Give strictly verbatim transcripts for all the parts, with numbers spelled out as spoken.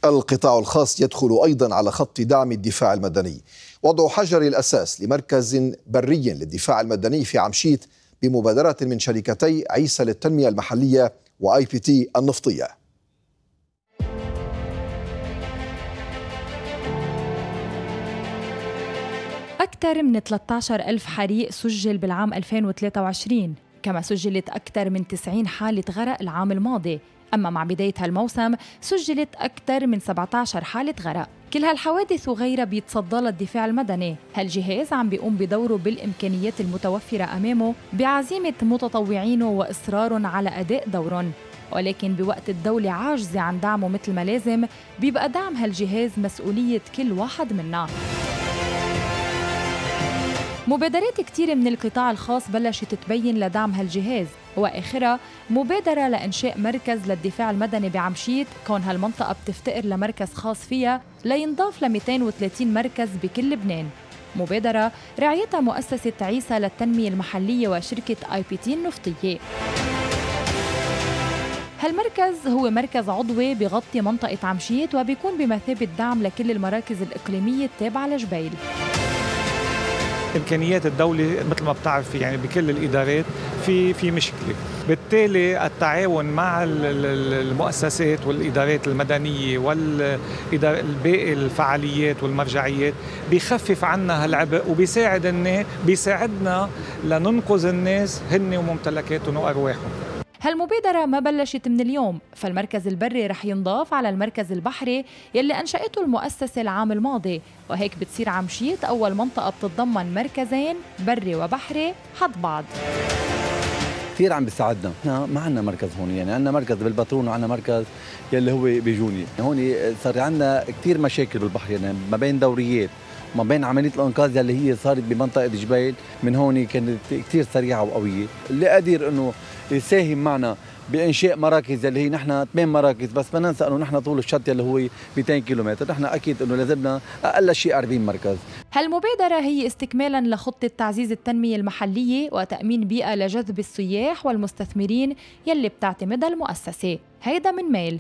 القطاع الخاص يدخل أيضا على خط دعم الدفاع المدني. وضع حجر الأساس لمركز بري للدفاع المدني في عمشيت بمبادرة من شركتي عيسى للتنمية المحلية وآي بي تي النفطية. أكثر من ثلاثة عشر ألف حريق سجل بالعام ألفين وثلاثة وعشرين، كما سجلت أكثر من تسعين حالة غرق العام الماضي. أما مع بداية هالموسم سجلت أكثر من سبعة عشر حالة غرق. كل هالحوادث وغيرها بيتصدى للدفاع المدني. هالجهاز عم بيقوم بدوره بالإمكانيات المتوفرة أمامه بعزيمة متطوعينه وإصرار على أداء دورهم، ولكن بوقت الدولة عاجزة عن دعمه مثل ما لازم بيبقى دعم هالجهاز مسؤولية كل واحد منا. مبادرات كتير من القطاع الخاص بلشت تبين لدعم هالجهاز، وآخرها مبادرة لإنشاء مركز للدفاع المدني بعمشيت، كون هالمنطقة بتفتقر لمركز خاص فيها لينضاف ل مئتين وثلاثين مركز بكل لبنان. مبادرة رعايتها مؤسسة عيسى للتنمية المحلية وشركة آي بي تي النفطية. هالمركز هو مركز عضوي بغطي منطقة عمشيت وبيكون بمثابة دعم لكل المراكز الإقليمية التابعة لجبيل. إمكانيات الدولة مثل ما بتعرفي يعني بكل الإدارات في في مشكلة، بالتالي التعاون مع المؤسسات والإدارات المدنية والباقي الفعاليات والمرجعيات بيخفف عنا هالعبء وبيساعد الناس بيساعدنا لننقذ الناس هن وممتلكاتهم وأرواحهم. هالمبادرة ما بلشت من اليوم، فالمركز البري رح ينضاف على المركز البحري يلي أنشأته المؤسسة العام الماضي، وهيك بتصير عمشيت أول منطقة بتتضمن مركزين بري وبحري حد بعض. كثير عم بيساعدنا، احنا ما عندنا مركز هون، يعني عندنا مركز بالبترون وعندنا مركز يلي هو بجوني، هون صار عندنا كثير مشاكل بالبحر، يعني ما بين دوريات ما بين عملية الإنقاذ اللي هي صارت بمنطقة جبيل من هون كانت كثير سريعة وقوية، اللي قادر إنه يساهم معنا بإنشاء مراكز اللي هي نحن ثمان مراكز، بس ما ننسى إنه نحن طول الشط اللي هو مئتين كيلومتر، نحن أكيد إنه لازمنا أقل شيء أربعين مركز. هالمبادرة هي استكمالاً لخطة تعزيز التنمية المحلية وتأمين بيئة لجذب السياح والمستثمرين يلي بتعتمدها المؤسسة، هيدا من ميل.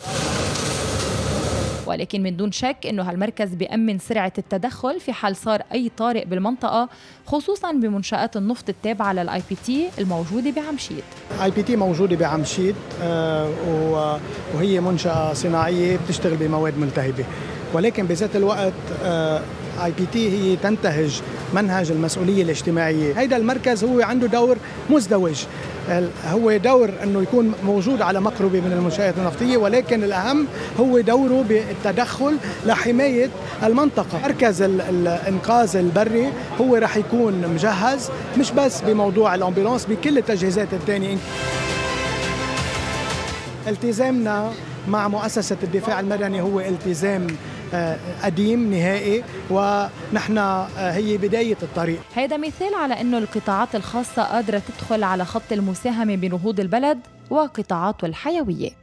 ولكن من دون شك إنه هالمركز بيأمن سرعة التدخل في حال صار أي طارئ بالمنطقة، خصوصاً بمنشآت النفط التابعة للآي بي تي الموجودة بعمشيت. آي بي تي موجودة بعمشيت وهي منشأة صناعية بتشتغل بمواد ملتهبة، ولكن بذات الوقت آي بي تي هي تنتهج منهج المسؤولية الاجتماعية. هيدا المركز هو عنده دور مزدوج، هو دور أنه يكون موجود على مقربة من المنشآت النفطية، ولكن الأهم هو دوره بالتدخل لحماية المنطقة. مركز الإنقاذ البري هو رح يكون مجهز مش بس بموضوع الأمبولانس، بكل التجهيزات الثانية. التزامنا مع مؤسسة الدفاع المدني هو التزام قديم نهائي، ونحن هي بداية الطريق. هذا مثال على أنه القطاعات الخاصة قادرة تدخل على خط المساهمة بنهوض البلد وقطاعاته الحيوية.